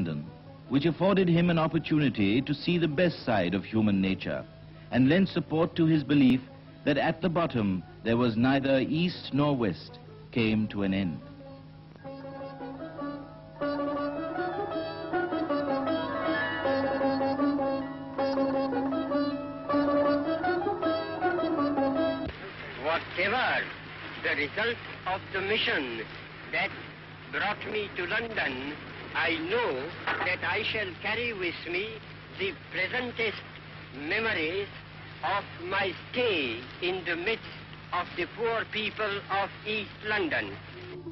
London, which afforded him an opportunity to see the best side of human nature and lent support to his belief that at the bottom there was neither east nor west, came to an end. Whatever the result of the mission that brought me to London, I know that I shall carry with me the pleasantest memories of my stay in the midst of the poor people of East London.